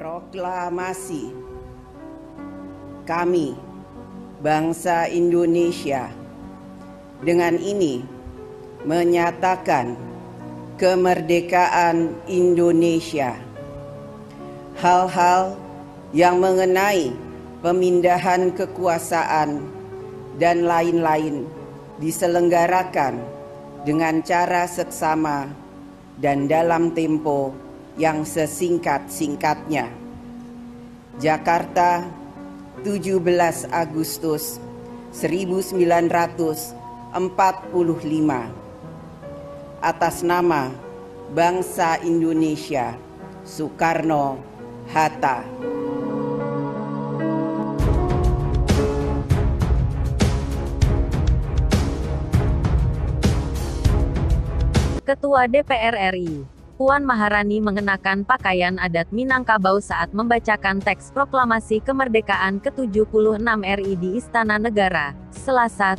Proklamasi. Kami, bangsa Indonesia, dengan ini menyatakan kemerdekaan Indonesia. Hal-hal yang mengenai pemindahan kekuasaan dan lain-lain diselenggarakan dengan cara seksama dan dalam tempo yang sesingkat-singkatnya. Jakarta, 17 Agustus 1945. Atas nama bangsa Indonesia, Soekarno-Hatta. Ketua DPR RI, Puan Maharani mengenakan pakaian adat Minangkabau saat membacakan teks proklamasi kemerdekaan ke-76 RI di Istana Negara, Selasa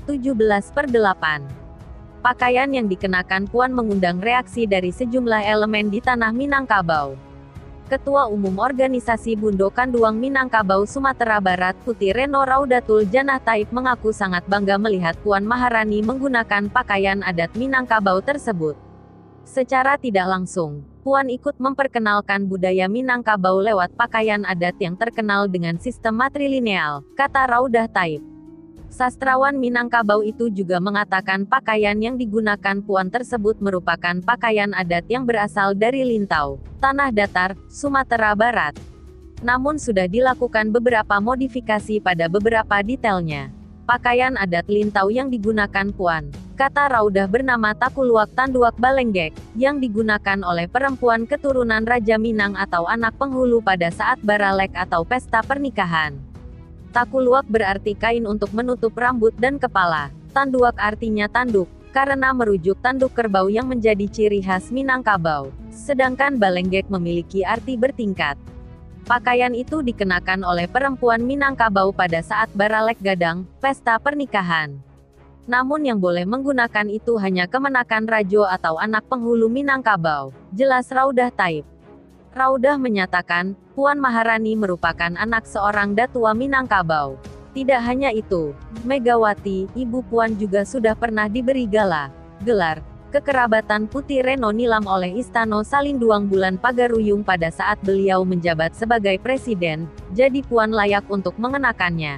17/8. Pakaian yang dikenakan Puan mengundang reaksi dari sejumlah elemen di tanah Minangkabau. Ketua Umum Organisasi Bundo Kanduang Minangkabau Sumatera Barat Putih Reno Raudatul Janah Taib mengaku sangat bangga melihat Puan Maharani menggunakan pakaian adat Minangkabau tersebut. Secara tidak langsung, Puan ikut memperkenalkan budaya Minangkabau lewat pakaian adat yang terkenal dengan sistem matrilineal, kata Raudah Taib. Sastrawan Minangkabau itu juga mengatakan pakaian yang digunakan Puan tersebut merupakan pakaian adat yang berasal dari Lintau, Tanah Datar, Sumatera Barat. Namun sudah dilakukan beberapa modifikasi pada beberapa detailnya. Pakaian adat Lintau yang digunakan Puan, kata Raudah, bernama Takuluak Tanduak Balenggek, yang digunakan oleh perempuan keturunan Raja Minang atau anak penghulu pada saat baralek atau pesta pernikahan. Takuluak berarti kain untuk menutup rambut dan kepala. Tanduak artinya tanduk, karena merujuk tanduk kerbau yang menjadi ciri khas Minangkabau. Sedangkan Balenggek memiliki arti bertingkat. Pakaian itu dikenakan oleh perempuan Minangkabau pada saat baralek gadang, pesta pernikahan. Namun yang boleh menggunakan itu hanya kemenakan rajo atau anak penghulu Minangkabau, jelas Raudah Taib. Raudah menyatakan, Puan Maharani merupakan anak seorang datua Minangkabau. Tidak hanya itu, Megawati, ibu Puan juga sudah pernah diberi gelar kekerabatan Putih Reno Nilam oleh Istana Salinduang bulan Pagaruyung pada saat beliau menjabat sebagai presiden, jadi Puan layak untuk mengenakannya.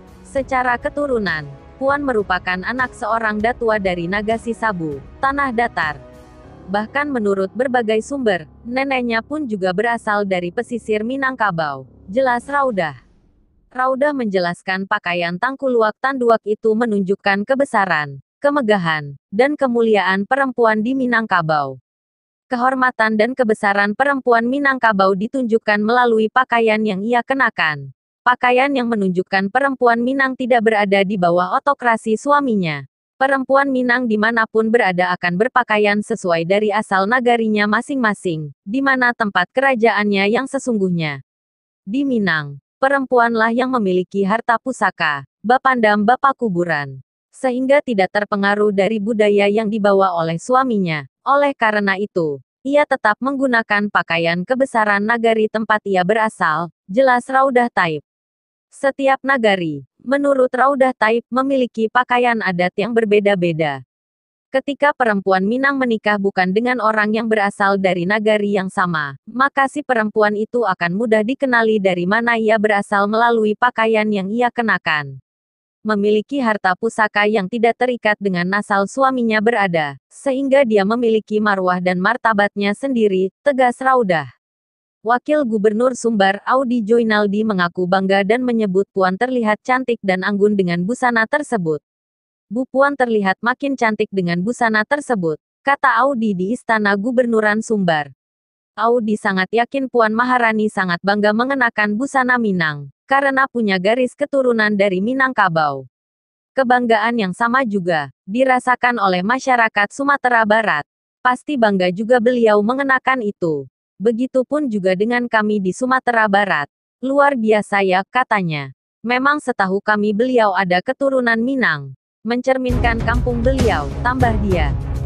Secara keturunan, Puan merupakan anak seorang datua dari Nagasi Sabu, Tanah Datar. Bahkan menurut berbagai sumber, neneknya pun juga berasal dari pesisir Minangkabau, jelas Raudah. Raudah menjelaskan pakaian Tangkuluak Tanduak itu menunjukkan kebesaran, kemegahan, dan kemuliaan perempuan di Minangkabau. Kehormatan dan kebesaran perempuan Minangkabau ditunjukkan melalui pakaian yang ia kenakan. Pakaian yang menunjukkan perempuan Minang tidak berada di bawah otokrasi suaminya. Perempuan Minang dimanapun berada akan berpakaian sesuai dari asal nagarinya masing-masing, di mana tempat kerajaannya yang sesungguhnya. Di Minang, perempuanlah yang memiliki harta pusaka, bapandam bapak kuburan. Sehingga tidak terpengaruh dari budaya yang dibawa oleh suaminya. Oleh karena itu, ia tetap menggunakan pakaian kebesaran nagari tempat ia berasal, jelas Raudah Taib. Setiap nagari, menurut Raudah Taib, memiliki pakaian adat yang berbeda-beda. Ketika perempuan Minang menikah bukan dengan orang yang berasal dari nagari yang sama, maka si perempuan itu akan mudah dikenali dari mana ia berasal melalui pakaian yang ia kenakan. Memiliki harta pusaka yang tidak terikat dengan nasal suaminya berada, sehingga dia memiliki marwah dan martabatnya sendiri, tegas Raudah. Wakil Gubernur Sumbar, Audi Joinaldi mengaku bangga dan menyebut Puan terlihat cantik dan anggun dengan busana tersebut. Bu Puan terlihat makin cantik dengan busana tersebut, kata Audi di Istana Gubernuran Sumbar. Audi sangat yakin Puan Maharani sangat bangga mengenakan busana Minang, karena punya garis keturunan dari Minangkabau. Kebanggaan yang sama juga dirasakan oleh masyarakat Sumatera Barat. Pasti bangga juga beliau mengenakan itu. Begitupun juga dengan kami di Sumatera Barat. Luar biasa ya, katanya. Memang setahu kami beliau ada keturunan Minang. Mencerminkan kampung beliau, tambah dia.